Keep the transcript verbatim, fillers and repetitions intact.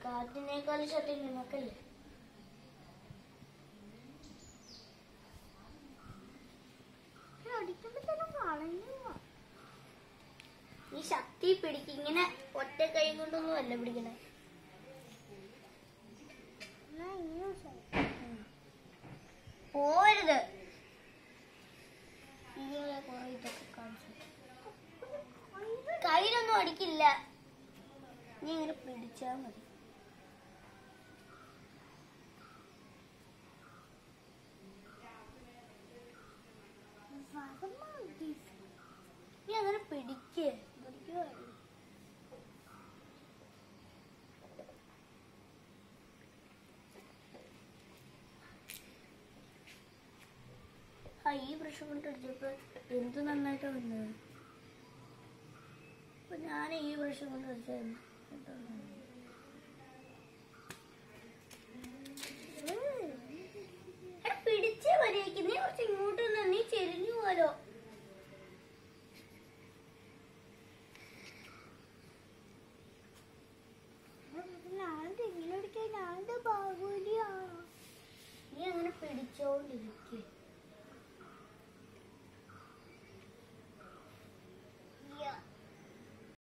കാറ്റിനേക്കാൾ ശക്തി നിനക്കല്ലേ. ഈ ശക്തി പിടിക്കും. ഇങ്ങനെ ഒറ്റ കൈ കൊണ്ടൊന്നും അല്ല പിടിക്കണേ. പോരുത്. കയ്യിലൊന്നും അടിക്കില്ല. നീ ഇങ്ങനെ പിടിച്ചാ മതി. നീ അങ്ങനെ പിടിക്കേ പിടിക്കുക. ആ ഈ ബ്രഷ് കൊണ്ട് അടിച്ചപ്പോ എന്ത് നന്നായിട്ട് വന്നത്. അപ്പൊ ഞാൻ ഈ ബ്രഷ് കൊണ്ട് അടിച്ചായിരുന്നു. പിടിച്ചേ വരേക്ക്. നീ കുറച്ച് ഇങ്ങോട്ട് നിന്ന്. നീ ചെരിഞ്ഞു പോലോ. നീ അങ്ങനെ പിടിച്ചോണ്ടിരിക്കേ.